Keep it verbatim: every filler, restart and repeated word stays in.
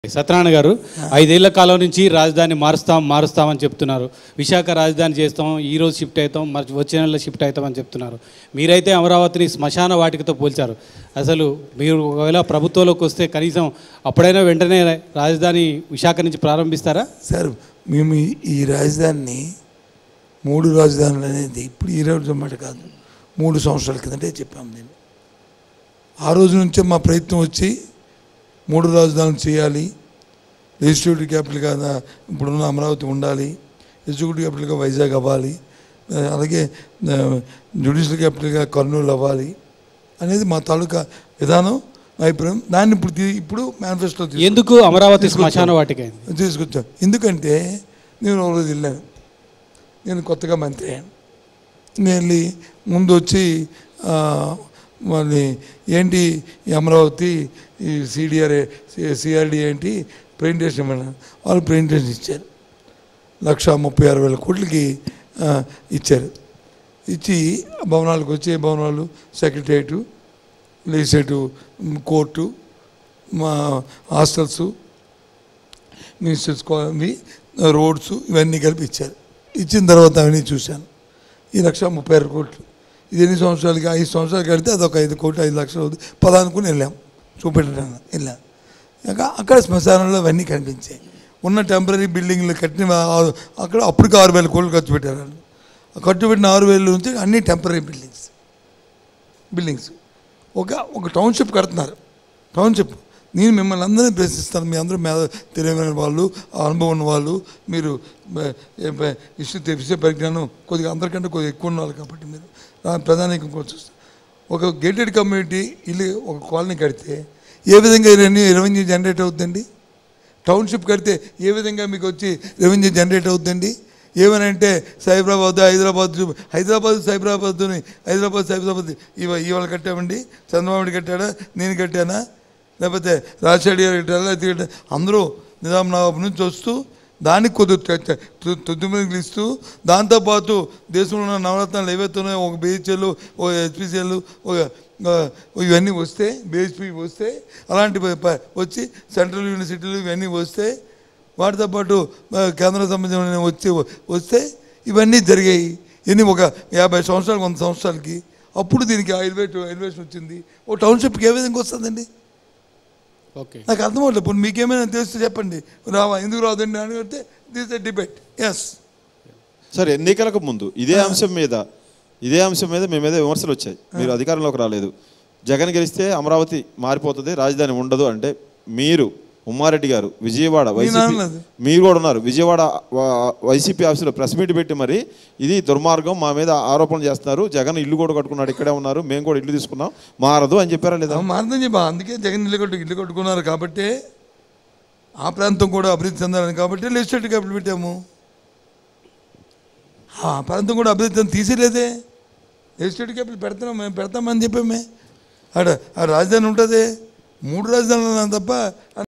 సత్యనారాయణ గారు ఐదేళ్ల కాలం నుంచి రాజధాని మారుస్తాం మారుస్తామని చెప్తున్నారు. విశాఖ రాజధాని చేస్తాం, ఈరోజు షిఫ్ట్ అవుతాం, మరి వచ్చే నెలలో షిఫ్ట్ అవుతామని చెప్తున్నారు. మీరైతే అమరావతిని శ్మశాన వాటికతో పోల్చారు. అసలు మీరు ఒకవేళ ప్రభుత్వంలోకి వస్తే కనీసం అప్పుడైనా వెంటనే రాజధాని విశాఖ నుంచి ప్రారంభిస్తారా? సార్, మేము ఈ రాజధానిని మూడు రాజధానులు అనేది ఇప్పుడు ఈ రోజు మాట కాదు, మూడు సంవత్సరాల కిందటే చెప్పాము. నేను ఆ రోజు నుంచే మా ప్రయత్నం వచ్చి మూడు రాజధానులు చేయాలి, లెజిస్లేటివ్ క్యాపిటల్గా ఇప్పుడున్న అమరావతి ఉండాలి, ఎగ్జిక్యూటివ్ క్యాపిటల్గా వైజాగ్ అవ్వాలి, అలాగే జ్యుడిషియల్ క్యాపిటల్గా కర్నూలు అవ్వాలి అనేది మా తాలూకా విధానం, అభిప్రాయం. దాన్ని ఇప్పుడు ఇప్పుడు మేనిఫెస్టో ఎందుకు అమరావతి శ్మశాన వాటిక తీసుకొచ్చాను. ఎందుకంటే నేను ఒక రోజు వెళ్ళాను, నేను కొత్తగా మంత్రి అయ్యాను. నేను వెళ్ళి ముందు వచ్చి మళ్ళీ ఏంటి ఈ అమరావతి ఈ సిడిఆర్ సిఆర్డి ఏంటి ప్రెజెంటేషన్ ఇవ్వను. వాళ్ళు ప్రెజెంటేషన్ ఇచ్చారు, లక్ష ముప్పై ఆరు వేల కోట్లకి ఇచ్చారు. ఇచ్చి భవనాలకు వచ్చే భవనాలు సెక్రటరియట్, లెజిస్లేటివ్ కోర్టు, మా హాస్టల్స్, మినిస్టర్స్ కాలనీ, రోడ్స్ ఇవన్నీ కలిపి ఇచ్చారు. ఇచ్చిన తర్వాత అవన్నీ చూశాను. ఈ లక్ష ముప్పై ఆరు కోట్లు ఇది ఎన్ని సంవత్సరాలకి? ఐదు సంవత్సరాలు కడితే అదొక ఐదు కోట్లు ఐదు లక్షలు అవుతుంది. పదానుకుని వెళ్ళాం, చూపెట్టడానికి వెళ్ళాం. ఇంకా అక్కడ శ్మశానంలో అవన్నీ కనిపించాయి. ఉన్న టెంపరీ బిల్డింగ్లు కట్టిన అక్కడ అప్పటికి ఆరు వేల కోట్లు ఖర్చు పెట్టారు. ఖర్చు పెట్టిన ఆరు వేల నుంచి అన్ని టెంపరీ బిల్డింగ్స్ బిల్డింగ్స్ ఒక ఒక టౌన్షిప్ కడుతున్నారు. టౌన్షిప్ నేను మిమ్మల్ని అందరినీ ప్రశ్నిస్తాను. మీ అందరూ మీద తెలియని వాళ్ళు, అనుభవం ఉన్న వాళ్ళు, మీరు ఇష్యూ తెలిసే పరిజ్ఞానం కొద్దిగా అందరికంటే కొద్దిగా ఎక్కువ ఉన్నారు కాబట్టి మీరు ప్రధానికం కూడా చూస్తారు. ఒక గేటెడ్ కమ్యూనిటీ ఇల్లు ఒక కాలనీ కడితే ఏ విధంగా రెవెన్యూ రెవెన్యూ జనరేట్ అవుతుందండి? టౌన్షిప్ కడితే ఏ విధంగా మీకు వచ్చి రెవెన్యూ జనరేట్ అవుతుందండి? ఏమనంటే సైబరాబాద్ హైదరాబాద్ హైదరాబాద్ సైబరాబాద్ని హైదరాబాద్ సైబరాబాద్ ఇవ ఇవాళ కట్టామండి, చంద్రబాబు కట్టాడా, నేను కట్టానా, లేకపోతే రాజశేఖర్ గారు కట్టారా, లేకపోతే అందరూ నిజాం నవాబు నుంచి వస్తూ దానికి కొద్ది తొద్దుమలు ఇస్తూ, దాంతోపాటు దేశంలో ఉన్న నవరత్నాలు ఏవైతే ఉన్నాయో ఒక బిహెచ్ఎల్, ఒక హెచ్పిసిఎల్, ఒక ఇవన్నీ వస్తే, బిహెచ్పి వస్తే, అలాంటి వచ్చి సెంట్రల్ యూనివర్సిటీలు ఇవన్నీ వస్తే, వాటితో పాటు కేంద్ర సంబంధించిన వచ్చి వస్తే ఇవన్నీ జరిగాయి. ఇన్ని ఒక యాభై సంవత్సరాలు వంద సంవత్సరాలకి అప్పుడు దీనికి ఎలివేట్ ఎలివేషన్ వచ్చింది. ఓ టౌన్షిప్కి ఏ విధంగా వస్తుందండి? ఓకే, నాకు అర్థమవుతుంది. ఇప్పుడు మీకేమైనా తెలిస్తే చెప్పండి. రావా, ఎందుకు రాదండి అని అంటే this a debate. Yes sir, ఎన్నికలకు ముందు ఇదే అంశం మీద ఇదే అంశం మీద మీ మీద విమర్శలు వచ్చాయి. మీరు అధికారంలోకి రాలేదు, జగన్ గెలిస్తే అమరావతి మారిపోతుంది, రాజధాని ఉండదు అంటే మీరు ఉమ్మారెడ్డి గారు విజయవాడ వైసీపీ మీరు కూడా ఉన్నారు, విజయవాడ వైసీపీ ఆఫీసులో ప్రెస్ మీట్ పెట్టి మరి ఇది దుర్మార్గం, మా మీద ఆరోపణలు చేస్తున్నారు, జగన్ ఇల్లు కూడా కట్టుకున్నాడు, ఇక్కడే ఉన్నారు, మేము కూడా ఇల్లు తీసుకున్నాం, మారదు అని చెప్పారా లేదా? మారదని చెప్పా. అందుకే జగన్ ఇల్లు కట్టు ఇల్లు కట్టుకున్నారు కాబట్టి ఆ ప్రాంతం కూడా అభివృద్ధి చెందాలని కాబట్టి లెజిస్లేటివ్ క్యాపిటల్ పెట్టాము. ఆ ప్రాంతం కూడా అభివృద్ధి చెంది తీసేలేదే, లెజిస్లేటివ్ క్యాపిటల్ పెడతాం, మేము పెడతామని చెప్పామే. ఆడ ఆ రాజధాని ఉంటుంది, మూడు రాజధానులు తప్ప